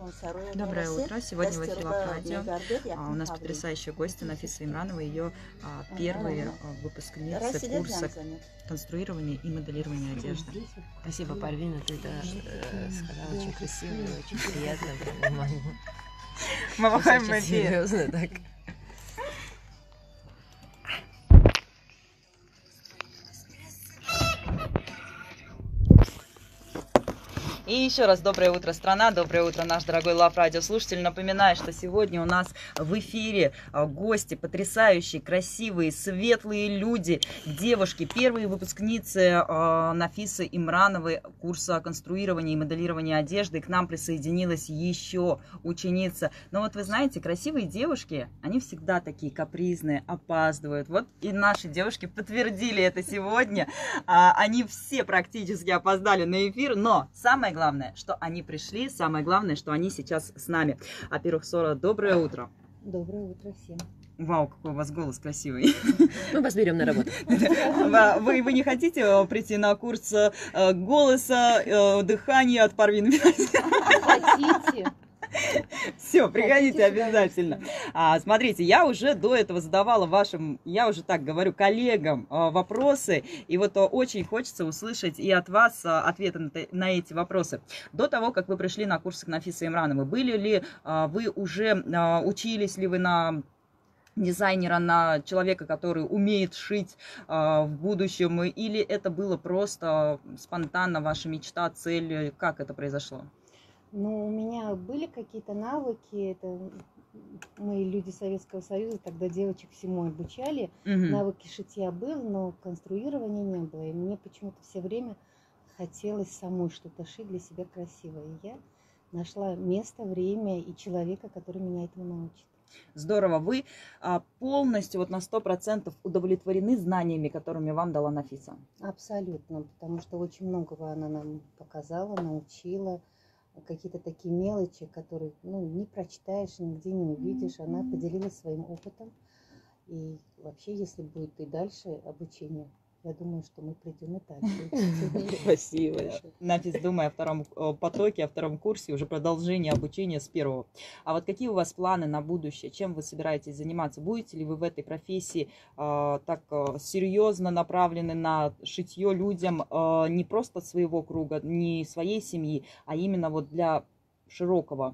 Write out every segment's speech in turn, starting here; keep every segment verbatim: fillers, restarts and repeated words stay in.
Доброе утро. Сегодня в эфире Love Radio. А, у нас потрясающие гости Нафиса Имранова, ее а, первые а, выпускницы курса конструирования и моделирования одежды. Спасибо, Парвина, ты это э, сказала очень красиво и очень приятно. Мы махаем в серьезно, так. И еще раз доброе утро, страна, доброе утро, наш дорогой Love Radio слушатель. Напоминаю, что сегодня у нас в эфире гости, потрясающие, красивые, светлые люди, девушки, первые выпускницы Нафисы Имрановой курса конструирования и моделирования одежды. И к нам присоединилась еще ученица. Но вот вы знаете, красивые девушки, они всегда такие капризные, опаздывают. Вот и наши девушки подтвердили это сегодня. Они все практически опоздали на эфир, но самое главное, Главное, что они пришли, самое главное, что они сейчас с нами. А Перухсора, доброе утро. Доброе утро всем. Вау, какой у вас голос красивый. Мы вас берем на работу. Вы, вы не хотите прийти на курс голоса, дыхания от Парвины? Хотите? Все, приходите обязательно. А, смотрите, я уже до этого задавала вашим, я уже так говорю, коллегам а, вопросы. И вот а, очень хочется услышать и от вас а, ответы на, на эти вопросы. До того, как вы пришли на курсы к Нафисе Имрановой, были ли а, вы уже, а, учились ли вы на дизайнера, на человека, который умеет шить а, в будущем? Или это было просто спонтанно ваша мечта, цель? Как это произошло? Ну, у меня были какие-то навыки, это мы люди Советского Союза, тогда девочек всему обучали, угу. Навыки шитья был, но конструирования не было, и мне почему-то все время хотелось самой что-то шить для себя красивое, и я нашла место, время и человека, который меня этому научит. Здорово, вы а, полностью вот на сто процентов удовлетворены знаниями, которыми вам дала Нафиса? Абсолютно, потому что очень многого она нам показала, научила. Какие-то такие мелочи, которые ну, не прочитаешь, нигде не увидишь. Она поделилась своим опытом. И вообще, если будет и дальше обучение, я думаю, что мы придем и дальше. Спасибо. Нафис, думаю о втором потоке, о втором курсе, уже продолжение обучения с первого. А вот какие у вас планы на будущее? Чем вы собираетесь заниматься? Будете ли вы в этой профессии э, так э, серьезно направлены на шитье людям э, не просто своего круга, не своей семьи, а именно вот для широкого?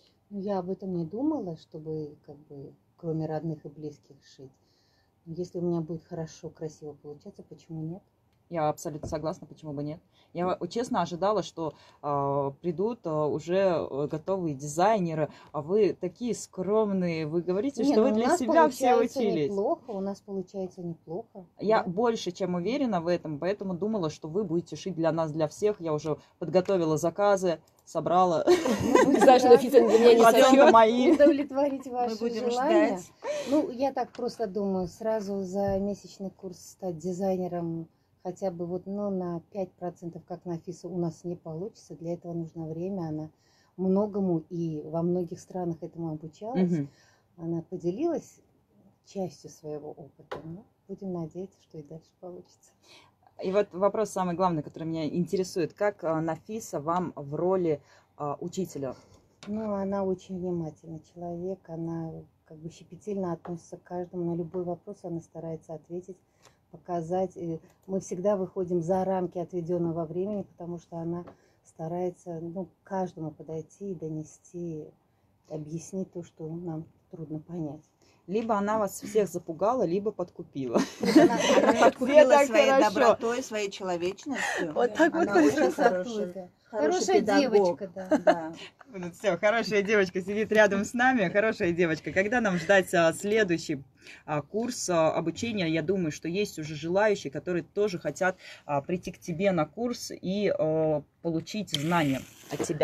Я об этом не думала, чтобы как бы кроме родных и близких шить. Если у меня будет хорошо, красиво получаться, почему нет? Я абсолютно согласна, почему бы нет. Я честно ожидала, что э, придут э, уже готовые дизайнеры, а вы такие скромные, вы говорите, не, что вы для себя все учились. Неплохо, у нас получается неплохо. Я да? больше чем уверена в этом, поэтому думала, что вы будете шить для нас, для всех. Я уже подготовила заказы, собрала. Не знаю, что Нафиса для меня не сочет. Мои. Удовлетворить ваши желания. Ну, я так просто думаю, сразу за месячный курс стать дизайнером хотя бы вот ну, на пять процентов, как Нафиса, у нас не получится. Для этого нужно время. Она многому и во многих странах этому обучалась. Угу. Она поделилась частью своего опыта. Ну, будем надеяться, что и дальше получится. И вот вопрос самый главный, который меня интересует. Как Нафиса вам в роли а, учителя? Ну, она очень внимательный человек. Она как бы щепетильно относится к каждому. На любой вопрос она старается ответить, показать. И мы всегда выходим за рамки отведенного времени, потому что она старается ну, каждому подойти и донести, объяснить то, что нам трудно понять. Либо она вас всех запугала, либо подкупила. Она, она подкупила своей хорошо. добротой, своей человечностью. Вот так она вот очень хорошая. Хорошая девочка, да. да. Ну, все, хорошая девочка сидит рядом с нами, хорошая девочка. Когда нам ждать а, следующий а, курс а, обучения? Я думаю, что есть уже желающие, которые тоже хотят а, прийти к тебе на курс и а, получить знания от тебя.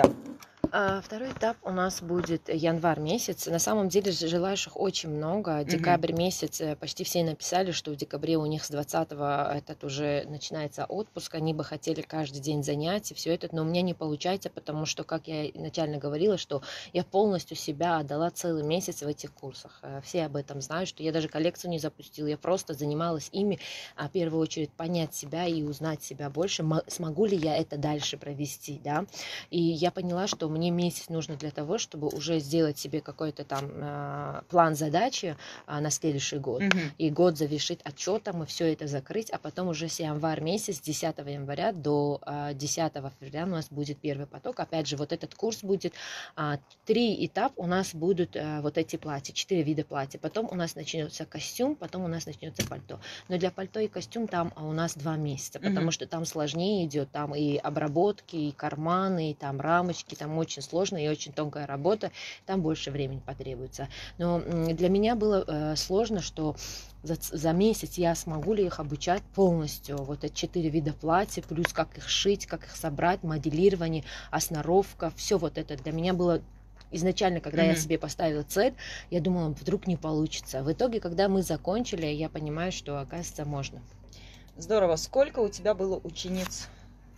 Второй этап у нас будет январь месяц. На самом деле желающих очень много. Декабрь mm-hmm. месяц почти все написали, что в декабре у них с двадцатого этот уже начинается отпуск. Они бы хотели каждый день занятий, все это, но у меня не получается, потому что, как я изначально говорила, что я полностью себя отдала целый месяц в этих курсах. Все об этом знают, что я даже коллекцию не запустила, я просто занималась ими, а в первую очередь понять себя и узнать себя больше, смогу ли я это дальше провести, да. И я поняла, что мне мне месяц нужно для того, чтобы уже сделать себе какой-то там э, план задачи э, на следующий год. Мгм. И год завершить отчетом, и все это закрыть, а потом уже с январь месяц, с десятого января до э, десятого февраля у нас будет первый поток. Опять же, вот этот курс будет, э, три этапа у нас будут э, вот эти платья, четыре вида платья. Потом у нас начнется костюм, потом у нас начнется пальто. Но для пальто и костюм там а у нас два месяца, потому Мгм. что там сложнее идет, там и обработки, и карманы, и там рамочки, там очень сложно и очень тонкая работа, там больше времени потребуется. Но м, для меня было э, сложно, что за, ц- за месяц я смогу ли их обучать полностью, вот эти четыре вида платья, плюс как их шить, как их собрать, моделирование, основка, все вот это для меня было. Изначально, когда я Мгм. себе поставила цель, я думала, вдруг не получится. В итоге, когда мы закончили, я понимаю, что, оказывается, можно. Здорово. Сколько у тебя было учениц?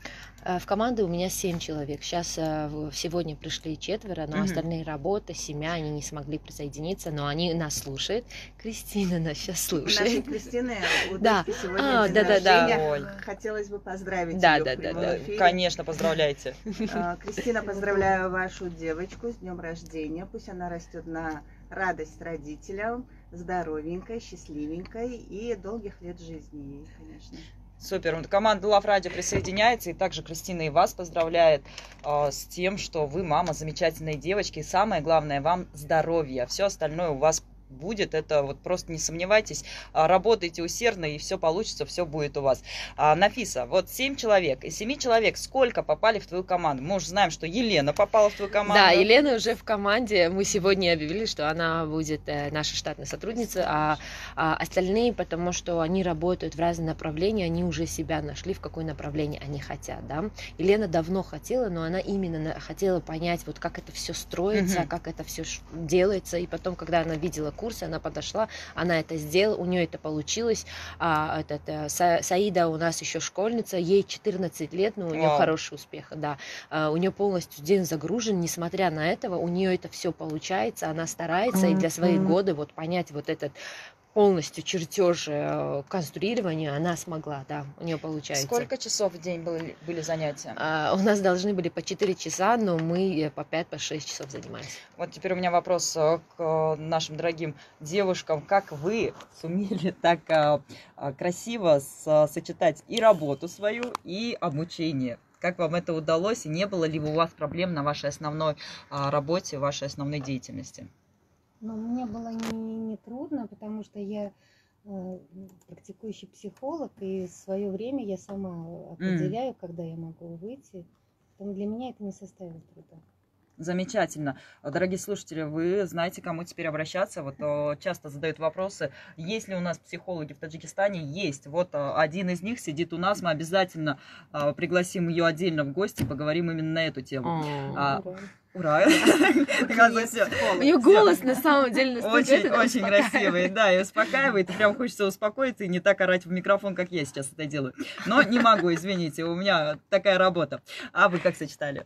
Э, В команде у меня семь человек. Сейчас э, в- сегодня пришли четверо, но Мгм. остальные работа, семья, они не смогли присоединиться, но они нас слушают. Кристина нас сейчас У нашей слушает. Кристины, у Да. дочки сегодня А, день да-да-да. рождения. Ой. Хотелось бы поздравить Да, ее да, в да, прямом да. эфире. Конечно, поздравляйте. А, Кристина, поздравляю вашу девочку с днем рождения. Пусть она растет на радость родителям, здоровенькой, счастливенькой и долгих лет жизни ей, конечно. Супер. Команда Love Radio присоединяется, и также Кристина и вас поздравляет э, с тем, что вы мама замечательной девочки, и самое главное, вам здоровья. Все остальное у вас будет, это вот просто не сомневайтесь, а, работайте усердно, и все получится, все будет у вас. А, Нафиса, вот семь человек, из семи человек сколько попали в твою команду? Мы уже знаем, что Елена попала в твою команду. Да, Елена уже в команде. Мы сегодня объявили, что она будет э, наша штатная сотрудница, а, а остальные, потому что они работают в разные направления, они уже себя нашли, в какое направление они хотят, да. Елена давно хотела, но она именно на- хотела понять, вот как это все строится, Мгм. как это все делается, и потом, когда она видела курсы, она подошла, она это сделала, у нее это получилось. А, этот, э, Са- Саида у нас еще школьница, ей четырнадцать лет, но у нее Вау. хороший успех, да. А, у нее полностью день загружен, несмотря на этого, у нее это все получается, она старается, и для своих годы вот понять вот этот полностью чертеж э, конструирования она смогла, да, у нее получается. Сколько часов в день были, были занятия? А, у нас должны были по четыре часа, но мы э, по пять, по шесть часов занимаемся. Вот теперь у меня вопрос э, к э, нашим дорогим девушкам. Как вы сумели так э, э, красиво со- сочетать и работу свою, и обучение? Как вам это удалось? И не было ли у вас проблем на вашей основной э, работе, вашей основной деятельности? Но мне было не, не трудно, потому что я э, практикующий психолог, и в свое время я сама определяю, когда я могу выйти. Поэтому для меня это не составило труда. Замечательно. Дорогие слушатели, вы знаете, к кому теперь обращаться. Вот э, часто задают вопросы, есть ли у нас психологи в Таджикистане? Есть. Вот э, один из них сидит у нас. Мы обязательно э, пригласим ее отдельно в гости, поговорим именно на эту тему. А, Ура. Ура! Оказывается, У нее голос на самом деле настолько очень, это очень успокаивает. красивый, да, и успокаивает. И прям хочется успокоиться и не так орать в микрофон, как я сейчас это делаю. Но не могу, извините, у меня такая работа. А вы как сочетали?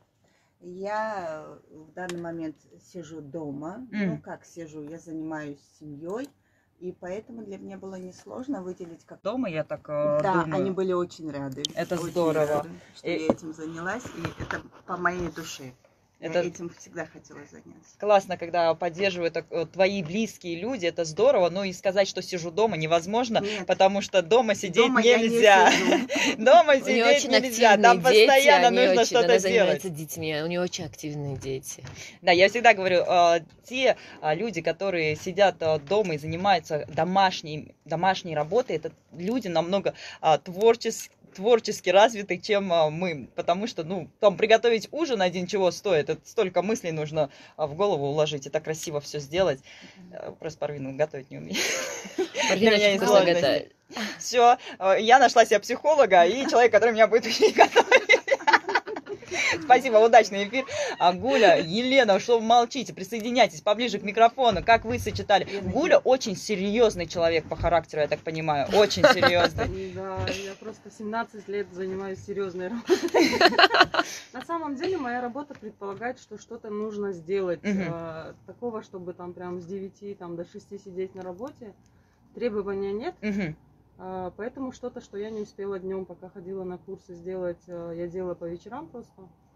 Я э, в данный момент сижу дома. М. Ну, как сижу, я занимаюсь семьей. И поэтому для меня было несложно выделить как... Дома я так э, Да, думаю. они были очень рады. Это очень здорово. рады, что И- я этим занялась. И это по моей душе. Это- Я этим всегда хотела заняться. Классно, когда поддерживают так, э, твои близкие люди, это здорово. Ну и сказать, что сижу дома, невозможно, Нет. потому что дома сидеть Дома я не нельзя. сижу. Дома У нее сидеть очень нельзя, активные там дети, постоянно они нужно очень- что-то она делать. занимается детьми, у нее очень активные дети. Да, я всегда говорю, э, те э, люди, которые сидят э, дома и занимаются домашней, домашней работой, это люди намного э, творчес- творчески развиты, чем э, мы, потому что, ну, там приготовить ужин один чего стоит, это столько мыслей нужно э, в голову уложить, и так красиво все сделать. Э, Просто Парвину готовить не умею. Марина Для меня очень есть вкусно сложности. готовит. Все, я нашла себе психолога и человека, который меня будет учить готовить. Спасибо, удачный эфир. А Гуля, Елена, что вы молчите? Присоединяйтесь поближе к микрофону. Как вы сочетали? Гуля очень серьезный человек по характеру, я так понимаю. Очень серьезный. Да, я просто семнадцать лет занимаюсь серьезной работой. На самом деле моя работа предполагает, что что-то нужно сделать. Мгм. э, Такого, чтобы там прям с девяти там, до шести сидеть на работе, требования нет. Мгм. Э, Поэтому что-то, что я не успела днем, пока ходила на курсы сделать, э, я делала по вечерам просто.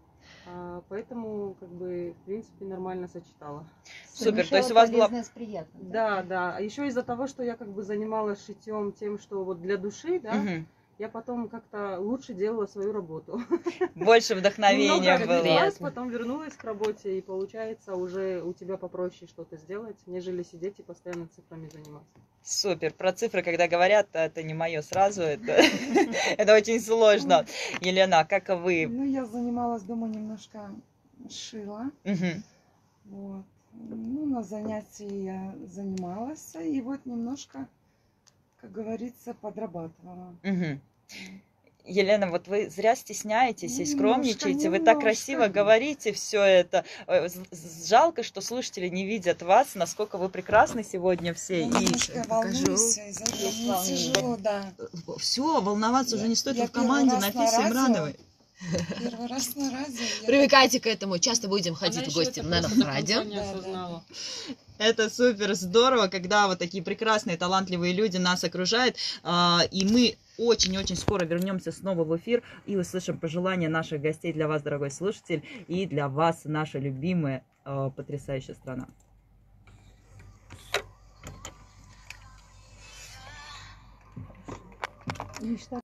А, поэтому, как бы, в принципе, нормально сочетала. Супер, то есть у вас была... полезное с приятным. Да, да. А еще из-за того, что я как бы занималась шитьем тем, что вот для души, да, Мгм. я потом как-то лучше делала свою работу. Больше вдохновения Немного было. развивалась, потом вернулась к работе, и получается уже у тебя попроще что-то сделать, нежели сидеть и постоянно цифрами заниматься. Супер. Про цифры, когда говорят, это не мое сразу, это, это очень сложно. Елена, а как вы? Ну, я занималась дома, немножко шила. Мгм. Вот. Ну, на занятии я занималась, и вот немножко, как говорится, подрабатывала. Мгм. Елена, вот вы зря стесняетесь Ну, и немножко, скромничаете, вы так немножко. красиво говорите все это. Э, з- з- Жалко, что слушатели не видят вас, насколько вы прекрасны сегодня все. Я И немножко волнуюсь, из-за этого Есть мне волнение. тяжело, да. все, волноваться уже не стоит, Я вы в команде первый раз на Нафисы радио. Имрановой. Первый раз на радио. я- Привыкайте к этому, часто будем ходить Она в еще гости это на просто до радио. конца не осознала. Это супер здорово, когда вот такие прекрасные, талантливые люди нас окружают. а, И мы очень-очень скоро вернемся снова в эфир и услышим пожелания наших гостей для вас, дорогой слушатель, и для вас, наша любимая, а, потрясающая страна. И что